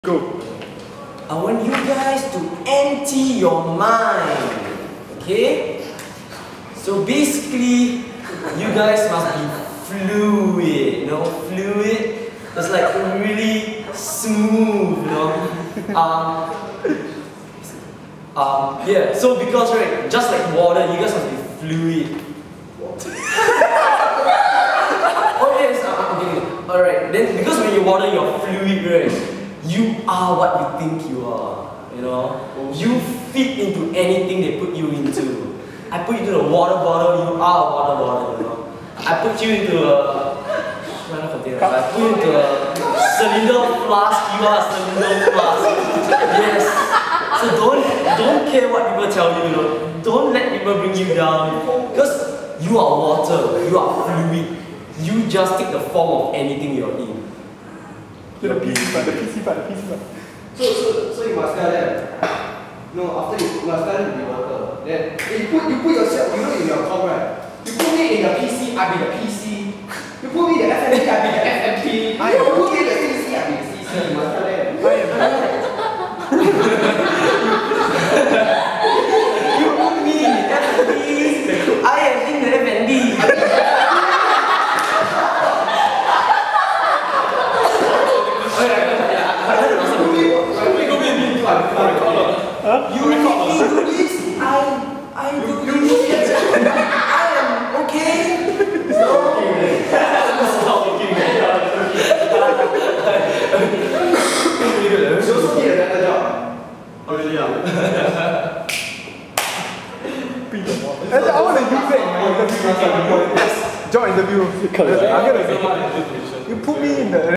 Go. I want you guys to empty your mind. Okay? So basically, you guys must be fluid, you know, fluid. It's like really smooth, you know. Yeah, so because right, just like water, you guys must be fluid. Oh yes, okay. Alright, then because when you water, you're fluid, right? You are what you think you are, you know. You fit into anything they put you into. I put you into a water bottle, you are a water bottle, you know. I put you into a I put you into a cylinder flask, you are a cylinder flask. Yes. So don't care what people tell you, you know. Don't let people bring you down. Because you are water, you are fluid. You just take the form of anything you're in. The PC part. So you must tell them. No, after you must tell them to be water. Then you put yourself, you know, in your com, right? You put me in the PC, I be the PC. You put me in the FMP, I be the FMP. You put me in the CC, I be the CC. You must tell them. You put me in the FMP, I am in the FND. You make me do this, I do this. I am okay. It's not okay, man. It's not okay, man. You also need a better job. Oh, really? I want to use that in my interview. Job interview. You put me in the